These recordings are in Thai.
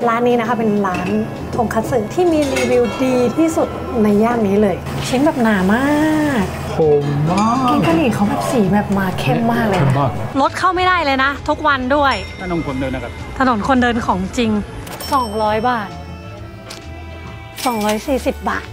ร้านนี้นะคะเป็นร้านทงคัตสึที่มีรีวิวดีที่สุดในย่านนี้เลยชิ้นแบบหนามากโหมากแกงกะหรี่เขาแบบสีแบบมาเข้มมากเลยนะรถเข้าไม่ได้เลยนะทุกวันด้วยถนนคนเดินนะครับถนนคนเดินของจริง200 บาท240 บาท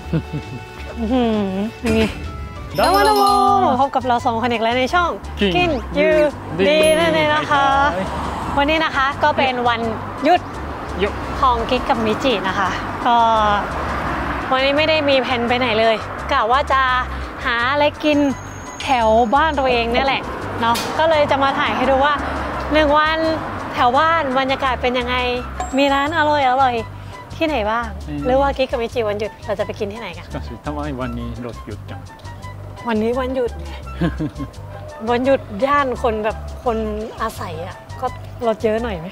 นี่แล้ววันนี้พบกับเรา2คนอีกแล้วในช่องกินยูดีนั่นเองนะคะวันนี้นะคะก็เป็นวันหยุดของกิ๊กกับมิจินะคะก็วันนี้ไม่ได้มีแผนไปไหนเลยกะว่าจะหาอะไรกินแถวบ้านตัวเองนี่แหละเนาะก็เลยจะมาถ่ายให้ดูว่า1 วันแถวบ้านบรรยากาศเป็นยังไงมีร้านอร่อยที่ไหนบ้างหรือว่ากิ๊กกับมิจิวันหยุดเราจะไปกินที่ไหนกันทำไมวันนี้รถหยุดจังวันนี้วันหยุดวันหยุดย่านคนแบบคนอาศัยอ่ะก็รถเยอะหน่อยไหม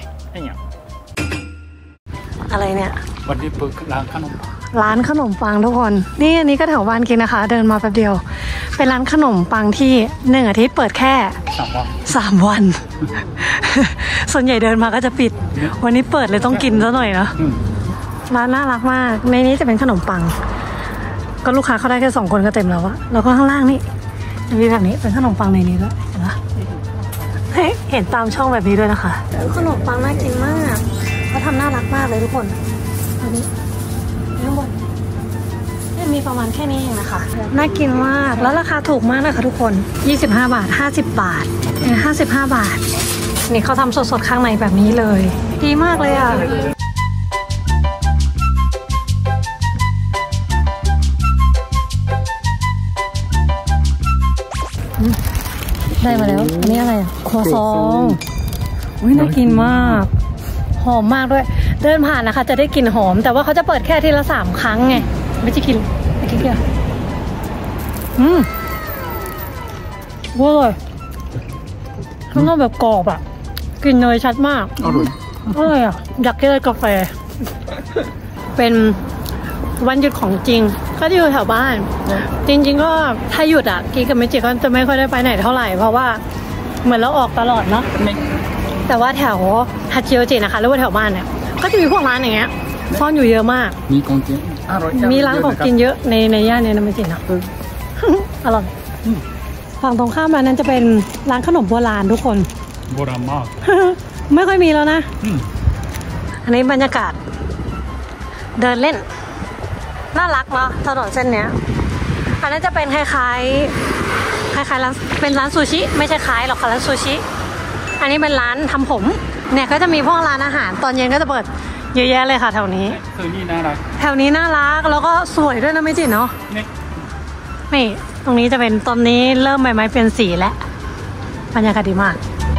อะไรเนี่ยวันนี้เปิดร้านขนมปังทุกคนนี่อันนี้ก็แถวบ้านกินนะคะเดินมาแป๊บเดียวเป็นร้านขนมปังที่1 อาทิตย์เปิดแค่3 วัน ส่วนใหญ่เดินมาก็จะปิดวันนี้เปิดเลยต้องกินซะหน่อยนะร้านน่ารักมากในนี้จะเป็นขนมปังก็ลูกค้าเขาได้แค่2 คนก็เต็มแล้วอะแล้วก็ข้างล่างนี่มีแบบนี้เป็นขนมปังในนี้ด้วยเห็นปะเห็นตามช่องแบบนี้ด้วยนะคะขนมปังน่ากินมากเขาทำน่ารักมากเลยทุกคนอันนี้ข้างบนมีประมาณแค่นี้เองนะคะน่ากินมากแล้วราคาถูกมากนะคะทุกคน25 บาท50 บาท55 บาทนี่เขาทำสดๆข้างในแบบนี้เลยดีมากเลยอ่ะได้มาแล้วอันนี้อะไรอ่ะครัวซองอุ้ยน่ากินมากหอมมากด้วยเดินผ่านนะคะจะได้กลิ่นหอมแต่ว่าเขาจะเปิดแค่ทีละ3 ครั้งไงไม่จะกินไม่กินเดียวว้าวข้างนอกแบบกรอบอ่ะกลิ่นเนยชัดมากอร่อยอ่ะอยากกินกาแฟเป็นวันหยุดของจริงก็จะอยู่แถวบ้านจริงๆก็ถ้าหยุดอ่ะกิ๊กกับมิจิก็จะไม่ค่อยได้ไปไหนเท่าไหร่เพราะว่าเหมือนเราออกตลอดเนาะแต่ว่าแถวฮัจิโอจินะคะหรือว่าแถวบ้านเนี่ยก็จะมีพวกร้านอย่างเงี้ยซ่อนอยู่เยอะมากมีของกินอร่อยมีร้านของกินเยอะในย่านนี้นะมิจิเนาะอร่อยฝั่งตรงข้ามมานั้นจะเป็นร้านขนมโบราณทุกคนโบราณมากไม่ค่อยมีแล้วนะอันนี้บรรยากาศเดินเล่นน่ารักเนาะถนนเส้นเนี้ยอันนั้นจะเป็นคล้ายร้านเป็นร้านซูชิไม่ใช่คล้ายหรอกค่ะร้านซูชิอันนี้เป็นร้านทำผมเนี่ยก็จะมีพวกร้านอาหารตอนเย็นก็จะเปิดเยอะแยะเลยค่ะแถวนี้นี่น่ารักแถวนี้น่ารักแล้วก็สวยด้วยนะไม่จริงเนาะนี่ตรงนี้จะเป็นตอนนี้เริ่มใบไม้เปลี่ยนสีแล้วบรรยากาศดีมาก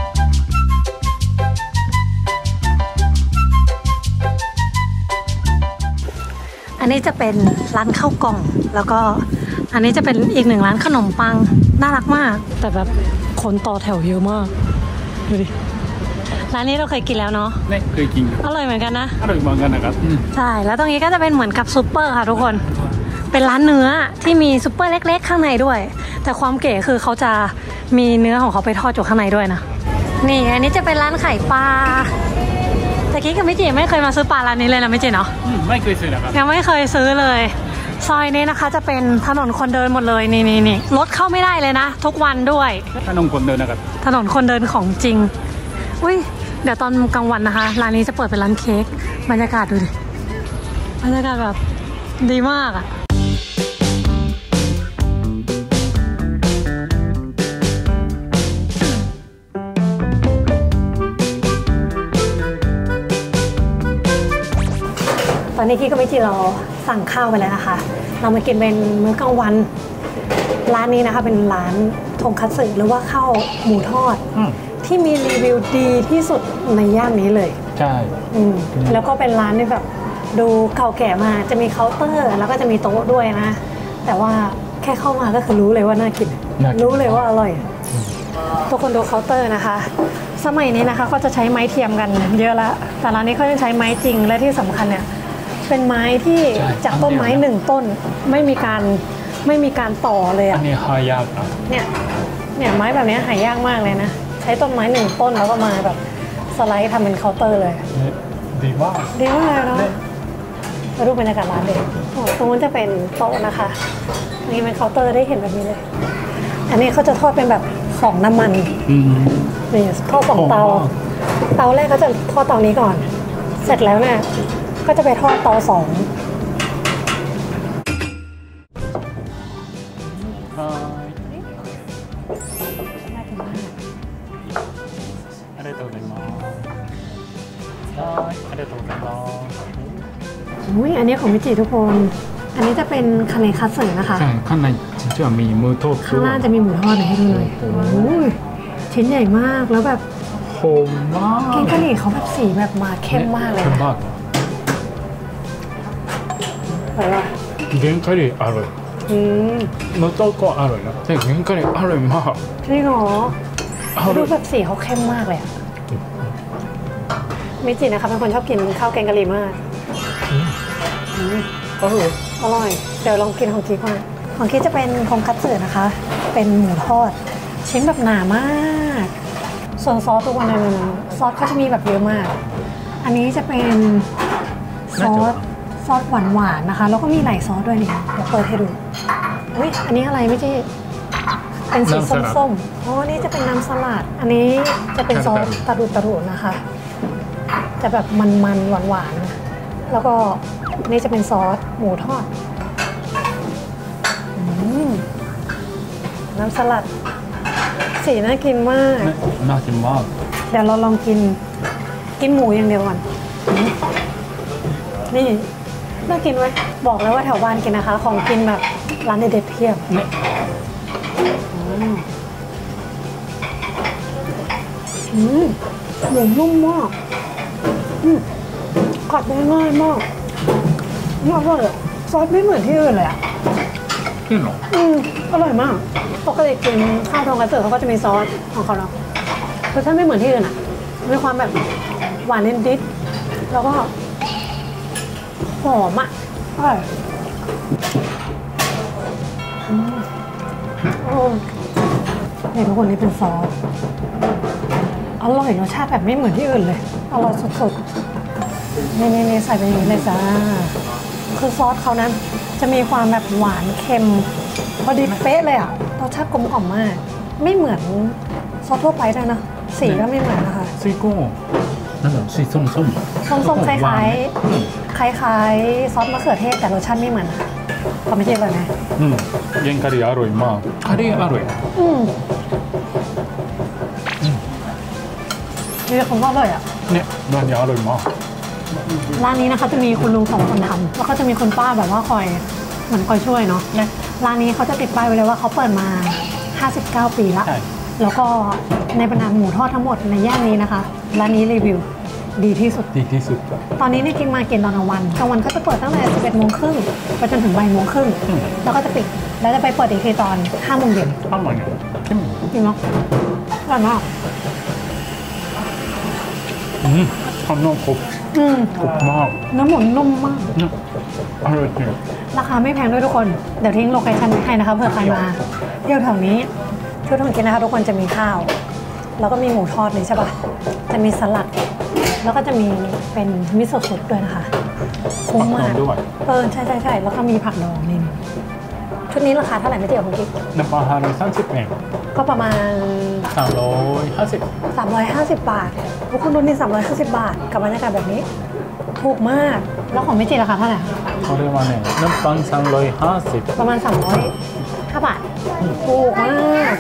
อันนี้จะเป็นร้านข้าวกล่องแล้วก็อันนี้จะเป็นอีก1 ร้านขนมปังน่ารักมากแต่แบบคนต่อแถวเยอะมากดูดิร้านนี้เราเคยกินแล้วเนาะไม่เคยกินอร่อยเหมือนกันนะอร่อยเหมือนกันนะครับใช่แล้วตรงนี้ก็จะเป็นเหมือนกับซุปเปอร์ค่ะทุกคนเป็นร้านเนื้อที่มีซุปเปอร์เล็กๆข้างในด้วยแต่ความเก๋คือเขาจะมีเนื้อของเขาไปทอดอยู่ข้างในด้วยนะนี่อันนี้จะเป็นร้านไข่ปลาแต่กิ๊กกับมิจิไม่เคยมาซื้อปลาร้านนี้เลยนะมิจิเนาะไม่เคยซื้อนะครับยังไม่เคยซื้อเลยซอยนี้นะคะจะเป็นถนนคนเดินหมดเลยนี่รถเข้าไม่ได้เลยนะทุกวันด้วยถนนคนเดินนะครับถนนคนเดินของจริงอุ้ยเดี๋ยวตอนกลางวันนะคะร้านนี้จะเปิดเป็นร้านเค้กบรรยากาศดูดิบรรยากาศแบบดีมากอ่ะตอนนี้กิ๊กกับมิจิเราสั่งข้าวไปแล้วนะคะเรามากินเป็นมื้อกลางวันร้านนี้นะคะเป็นร้านทงคัตสึหรือว่าข้าวหมูทอดที่มีรีวิวดีที่สุดในย่านนี้เลยใช่แล้วก็เป็นร้านที่แบบดูเก่าแก่มาจะมีเคาน์เตอร์แล้วก็จะมีโต๊ะด้วยนะแต่ว่าแค่เข้ามาก็คือรู้เลยว่าน่ากินรู้เลยว่าอร่อยทุกคนดูเคาน์เตอร์นะคะสมัยนี้นะคะเขาจะใช้ไม้เทียมกันเยอะละแต่ร้านนี้เขาจะใช้ไม้จริงและที่สำคัญเนี่ยเป็นไม้ที่จากต้นไม้1 ต้นไม่มีการต่อเลยอ่ะอันนี้หายากนะเนี่ยไม้แบบนี้หายากมากเลยนะใช้ต้นไม้1 ต้นแล้วก็มาแบบสไลด์ทำเป็นเคาน์เตอร์เลยดีดีมากดีมากเลยเนาะมาดูบรรยากาศร้านเลยตรงนู้นจะเป็นโต๊ะนะคะนี่เป็นเคาน์เตอร์ได้เห็นแบบนี้เลยอันนี้เขาจะทอดเป็นแบบ2น้ำมันนี่ทอด2เตาเตาแรกก็จะทอดเตานี้ก่อนเสร็จแล้วเนี่ยก็จะไปทอดเตา2 ありがとうございますありがとうございますอุ้ยอันนี้ของมิจิทุกคนอันนี้จะเป็นคาเนคัตสึนะคะใช่ข้างในจะมีมือทอดข้างล่างจะมีหมูทอดให้ดูเลยโอ้ยชิ้นใหญ่มากแล้วแบบหอมมากแกงกะหรี่เขาแบบสีแบบมาเข้มมากเลยเข้มมากอร่อยป่ะแกงกะหรี่อร่อยน้ำตกก็อร่อยนะแต่แกงกะหรี่อร่อยมากจริงเหรอดูแบบสีเขาเข้มมากเลยอะมิจินะคะเป็นคนชอบกินข้าวแกงกะหรี่มากอร่อยอร่อยเดี๋ยวลองกินของกิ๊กก่อนของกิ๊กจะเป็นทงคัตสึนะคะ เป็นหมูทอดชิ้นแบบหนามากส่วนซอสตัวนั้นซอสเขาจะมีแบบเยอะมาก อันนี้จะเป็นซอสหวานๆนะคะแล้วก็มีหลายซอสด้วยนี่เดี๋ยวเปิดให้ดูอุ้ยอันนี้อะไรไม่ใช่เป็นสีส้มๆอ๋อนี่จะเป็นน้ำสลัดอันนี้จะเป็นซอสตะรุนะคะจะแบบมันๆหวานๆแล้วก็นี่จะเป็นซอสหมูทอดน้ำสลัดสีน่ากินมากน่ากินมากเดี๋ยวเราลองกินหมูอย่างเดียวก่อนนี่น่ากินไหมบอกแล้วว่าแถวบ้านกินนะคะของกินแบบร้านเด็ดๆเพียบหมูนุ่มมากกัดได้ง่ายมากนี่อร่อยซอสไม่เหมือนที่อื่นเลยอ่ะจริงเหรออร่อยมากปกติกินข้าวทองกระเสือเขาก็จะมีซอสของเขาเนาะรสชาติไม่เหมือนที่อื่นอ่ะมีความแบบหวานนิดๆแล้วก็หอมอ่ะอร่อยเนี่ยทุกคนนี่เป็นซอสอร่อยรสชาติแบบไม่เหมือนที่อื่นเลยอร่อยสุดๆนี่ใส่ไปอย่างนี้เลยจ้าคือซอสเขานั้นจะมีความแบบหวานเค็มพอดีเป๊ะเลยอ่ะรสชาติกลมกล่อมมากไม่เหมือนซอสทั่วไปด้วยนะสีก็ไม่เหมือนนะคะสีก็นั่นแหละสีส้มคล้ายซอสมะเขือเทศแต่รสชาติไม่เหมือนเขาไม่ใช่แบบไหนแกงกะหรี่อร่อยมากกะหรี่อร่อยนี่คำว่าอร่อยอ่ะเนี่ยร้านนี้อร่อยมากร้านนี้นะคะจะมีคุณลุง2 คนทำแล้วก็จะมีคุณป้าแบบว่าคอยเหมือนคอยช่วยเนาะร้านนี้เขาจะติดป้ายไว้เลยว่าเขาเปิดมา59 ปีแล้วแล้วก็ในบรรดาหมูทอดทั้งหมดในย่านนี้นะคะร้านนี้รีวิวดีที่สุดตอนนี้นี่กิ๊กมากินตอนกลางวันก็จะเปิดตั้งแต่ 11:30 น.ไปจนถึง 14:30 น.แล้วก็จะปิดแล้วจะไปเปิดอีกทีตอน 5 โมงเย็นจริงเนาะอร่อยมากทำน้ำครบมากน้ำหมูนุ่มมากอร่อยจริงราคาไม่แพงด้วยทุกคนเดี๋ยวทิ้งโลเคชั่นให้นะคะเผื่อใครมาเที่ยวแถวนี้ชุดของกินนะคะทุกคนจะมีข้าวแล้วก็มีหมูทอดเลยใช่ป่ะจะมีสลัดแล้วก็จะมีเป็นมิโซะซุปด้วยนะคะคุ้มมากใช่แล้วก็มีผักดองนี่ชุดนี้ราคาเท่าไหร่ไม่เจียวของกิ๊ก 130 เยนก็ประมาณ350 บาททุกคนดูนี่350 บาทกับบรรยากาศแบบนี้ถูกมากแล้วของไม่เจียวราคาเท่าไหร่เขาเรียกว่าเนี่ย350 ประมาณ305 บาทถูกมาก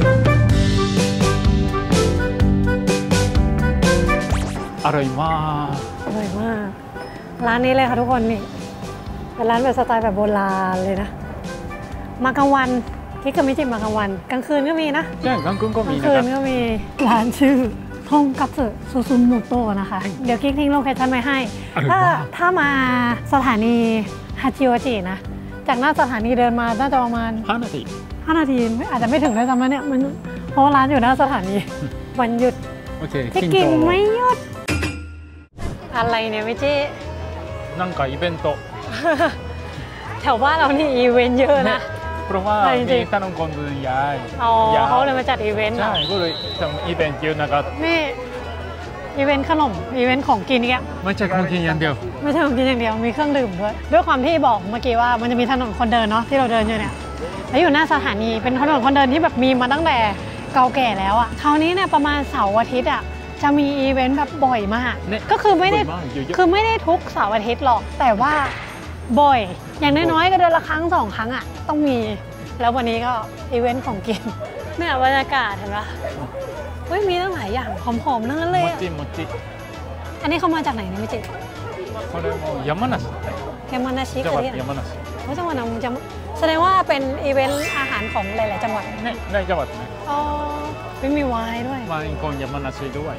อร่อยมากร้านนี้เลยค่ะทุกคนนี่เป็นร้านแบบสไตล์แบบโบราณเลยนะมากลางวันกิ๊กกับมิจิมากลางวันกลางคืนก็มีนะใช่กลางคืนก็มีนะครับกลางคืนก็มีร้านชื่อทงคัตสึซูซุนโมโตะนะคะเดี๋ยวกิ๊กทิ้งโลเคชั่นไว้ให้ถ้ามาสถานีฮาจิโอจินะจากหน้าสถานีเดินมาน่าจะประมาณ 5 นาทีอาจจะไม่ถึงได้จำนะเนี่ยมันเพราะร้านอยู่หน้าสถานีวันหยุดจะกินไม่หยุดอะไรเนี่ยไม่จี้なんかイベントแถวบ้านเรานี่อีเวนต์เยอะนะเพราะว่ามีขนมคนดูย้ายเขาเลยมาจัดอีเวนต์ใช่ก็เลยทำอีเวนต์เยอะนะครับนี่อีเวนต์ขนมอีเวนต์ของกินเนี่ยไม่ใช่ของกินอย่างเดียวไม่ใช่ของกินอย่างเดียวมีเครื่องดื่มด้วยความที่บอกเมื่อกี้ว่ามันจะมีถนนคนเดินเนาะที่เราเดินอยู่เนี่ยแล้วอยู่หน้าสถานีเป็นถนนคนเดินที่แบบมีมาตั้งแต่เก่าแก่แล้วอะคราวนี้เนี่ยประมาณเสาร์อาทิตย์อะจะมีอีเวนต์แบบบ่อยมากก็คือไม่ได้ทุกเสาร์อาทิตย์หรอกแต่ว่าบ่อยอย่างน้อยๆก็เดือนละครั้ง2 ครั้งอะต้องมีแล้ววันนี้ก็อีเวนต์ของกินเนี่ยบรรยากาศเห็นปะเฮ้ยมีตั้งหลายอย่างหอมๆทั้งนั้นเลยもちもちอันนี้เขามาจากไหนเนี่ยไม่จิこれも山梨ยามานาชิจังคืหวัอดที่ไหน山梨จังหวัดนำแสดงว่าเป็นอีเวนต์อาหารของหลายๆจังหวัดねในจังหวัดねอ๋อไม่มีไวน์ด้วยมาอินคง山梨ด้วย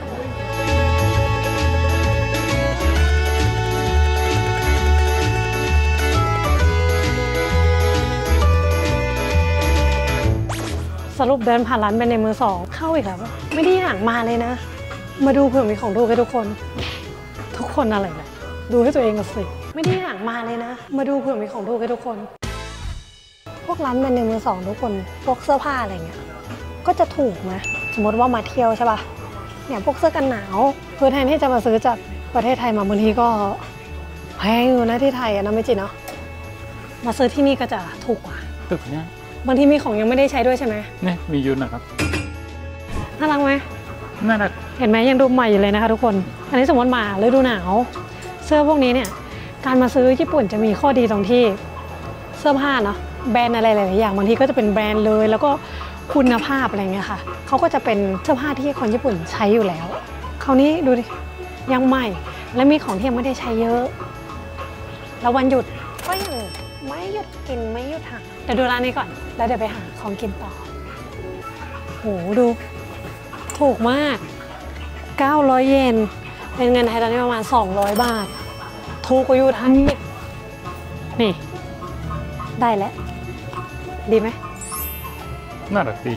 สรุปเดินผ่านร้านเป็นในมือสองเข้าอีกแล้วไม่ได้อยากมาเลยนะ มาดูเผื่อมีของถูกให้ทุกคนอะไรนะดูให้ตัวเองกันสิไม่ได้อยากมาเลยนะ มาดูเผื่อมีของถูกให้ทุกคน พวกร้านเป็นในมือสองทุกคนพวกเสื้อผ้าอะไรเงี้ยก็จะถูกนะสมมติว่ามาเที่ยวใช่ป่ะเนี่ยพวกเสื้อกันหนาวเพื่อแทนที่จะมาซื้อจากประเทศไทยมาบางทีก็แพงอยู่นะที่ไทยอะนะไม่จริงเนาะมาซื้อที่นี่ก็จะถูกกว่าตึกเนี้ยบางทีมีของยังไม่ได้ใช้ด้วยใช่ไหมเนี่ยมีอยู่นะครับน่ารักไหมน่ารักเห็นไหมยังดูใหม่อยู่เลยนะคะทุกคน อันนี้สมมติมาฤดูหนาวเสื้อพวกนี้เนี่ยการมาซื้อญี่ปุ่นจะมีข้อดีตรงที่เสื้อผ้าเนาะแบรนด์อะไรหลายๆอย่างบางทีก็จะเป็นแบรนด์เลยแล้วก็คุณภาพอะไรเงี้ยค่ะเขาก็จะเป็นเสื้อผ้าที่คนญี่ปุ่นใช้อยู่แล้วคราวนี้ดูดิยังใหม่และมีของที่ยังไม่ได้ใช้เยอะแล้ววันหยุดก็ยังไม่หยุดกินไม่หยุดหาเดี๋ยวดูร้านนี้ก่อนแล้วเดี๋ยวไปหาของกินต่อโหดูถูกมาก900 เยนเป็นเงินไทยตอนนี้ประมาณ200 บาทถูกกว่าอยู่ไทยนี่ได้แล้วดีไหมน่ารักดี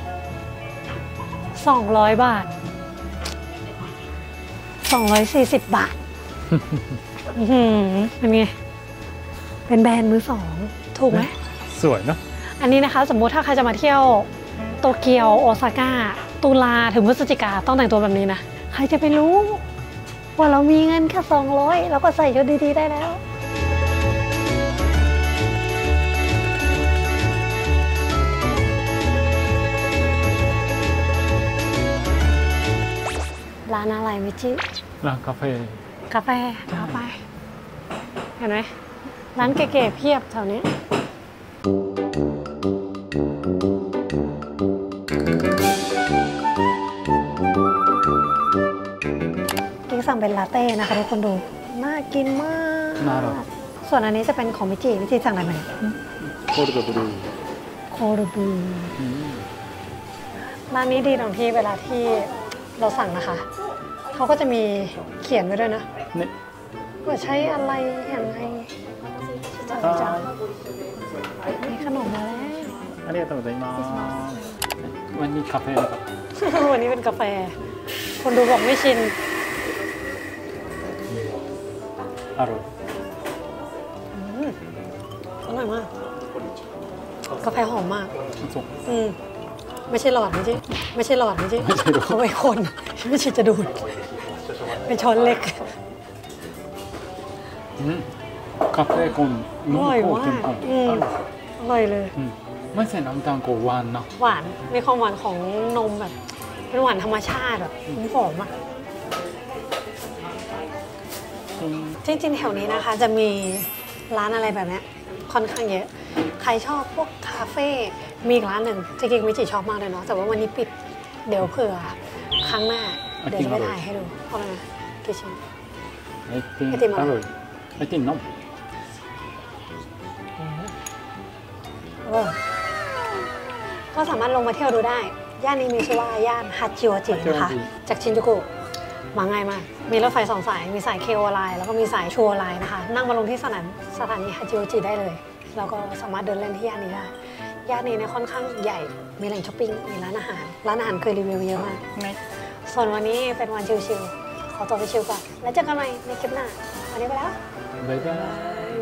200 บาท240 บาทเป็นไงเป็นแบรนด์มือสองถูกไหมสวยเนาะอันนี้นะคะสมมุติถ้าใครจะมาเที่ยวโตเกียวโอซาก้าตุลาถึงพฤศจิกาต้องแต่งตัวแบบนี้นะใครจะไปรู้ว่าเรามีเงินแค่200เราก็ใส่ชุดดีๆได้แล้วร้านอะไรมิจิร้านกาแฟกาแฟเอาไปเห็นไหมร้านเก๋ๆเพียบแถวนี้กิ๊กสั่งเป็นลาเต้นะคะทุกคนดูน่ากินมากน่ารักส่วนอันนี้จะเป็นของมิจิสั่งอะไรมาเนี่ยโคตรบรูโคโรบูร้านนี้ดีตรงที่เวลาที่เราสั่งนะคะเขาก็จะมีเขียนไว้ด้วยนะเนี่ยว่าใช้อะไรอย่างไรจ้ามีขนมมาแล้วありがとうございますวันนี้กาแฟนะครับวันนี้เป็นกาแฟ คนดูบอกไม่ชินอร่อยอร่อยมาก กาแฟหอมมากส่งไม่ใช่หลอดไม่ใช่หลอดเขาไว้คนไม่ใช่จะดูดเป็นช้อนเล็กกาแฟคนนุ่มโคตรเข้มข้นอร่อยเลยไม่ใส่น้ำตาลก็หวานนะหวานมีความหวานของนมแบบเป็นหวานธรรมชาติแบบหอมอ่ะจริงๆแถวนี้นะคะจะมีร้านอะไรแบบนี้ค่อนข้างเยอะใครชอบพวกคาเฟ่มีอีกร้านหนึ่งจริงๆมิจิชอบมากเลยเนาะแต่ว่าวันนี้ปิดเดี๋ยวเผื่อครั้งหน้าเดี๋ยวจะไปถ่ายให้ดูเพราะอะไรนะกี่ชิ้นไอติมอร่อยไอติมนมก็สามารถลงมาเที่ยวดูได้ ย่านนี้มีชื่อว่าย่านฮัจิโอจินะคะ จากชินจูกุ มาง่ายมาก มีรถไฟ2 สาย มีสายเคโอไลน์แล้วก็มีสายชูโอไลน์นะคะ นั่งมาลงที่สถานีฮัจิโอจิได้เลย แล้วก็สามารถเดินเล่นที่ย่านนี้ได้ ย่านนี้เนี่ยค่อนข้างใหญ่ มีแหล่งช้อปปิ้ง มีร้านอาหาร ร้านอาหารเคยรีวิวเยอะมาก ส่วนวันนี้เป็นวันชิลๆ ขอตัวไปชิลก่อน แล้วเจอกันใหม่ในคลิปหน้า วันนี้ไปแล้วบ๊ายบาย